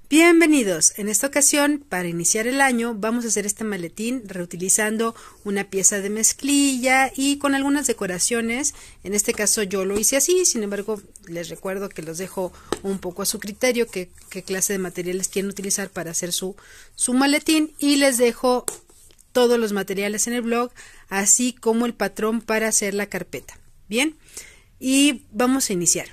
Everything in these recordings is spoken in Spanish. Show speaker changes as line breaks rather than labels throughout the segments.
Bienvenidos. En esta ocasión, para iniciar el año, vamos a hacer este maletín reutilizando una pieza de mezclilla y con algunas decoraciones. En este caso yo lo hice así, sin embargo les recuerdo que los dejo un poco a su criterio qué clase de materiales quieren utilizar para hacer su maletín, y les dejo todos los materiales en el blog, así como el patrón para hacer la carpeta. Bien, y vamos a iniciar.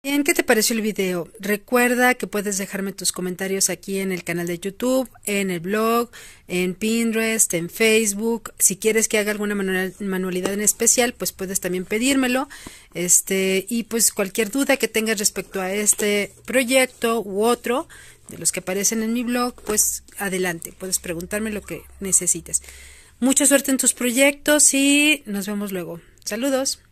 Bien, ¿qué te pareció el video? Recuerda que puedes dejarme tus comentarios aquí en el canal de YouTube, en el blog, en Pinterest, en Facebook. Si quieres que haga alguna manualidad en especial, pues puedes también pedírmelo. Y pues cualquier duda que tengas respecto a este proyecto u otro de los que aparecen en mi blog, pues adelante, puedes preguntarme lo que necesites. Mucha suerte en tus proyectos y nos vemos luego. Saludos.